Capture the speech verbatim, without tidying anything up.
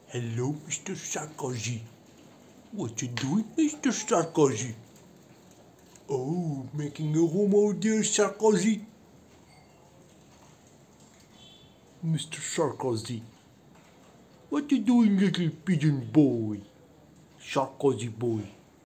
Hello, Mister Sarkozy. What you doing, Mister Sarkozy? Oh, making a homo, dear Sarkozy. Mister Sarkozy. What you doing, little pigeon boy? Sarkozy boy.